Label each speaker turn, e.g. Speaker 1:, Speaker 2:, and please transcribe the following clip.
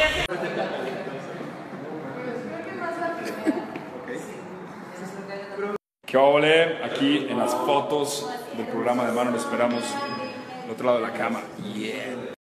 Speaker 1: ¿Qué ole? Aquí en las fotos del programa de Mano, lo esperamos al otro lado de la cama. Yeah.